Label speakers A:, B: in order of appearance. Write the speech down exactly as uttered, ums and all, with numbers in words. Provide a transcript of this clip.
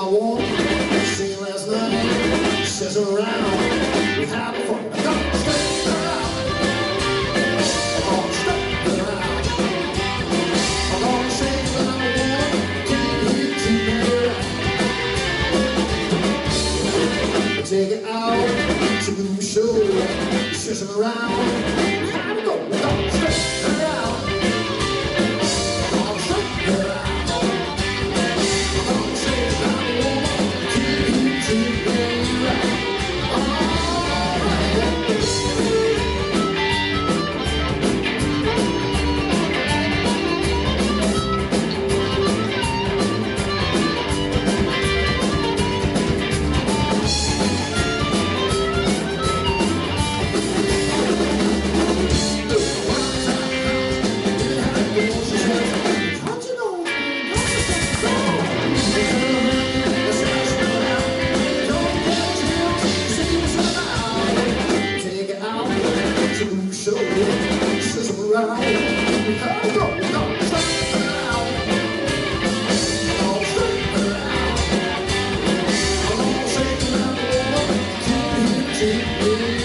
A: I want, seen last night, says around, we have fun. Come straight around, come straight around. I'm gonna say what I want, keep it together. Take it out to the show, says around, we have to go. Come straight around, come straight around. So, sizzle around, we have to go, go, straight around, go straight around. I'm gonna shake around the world, keep it, keep it.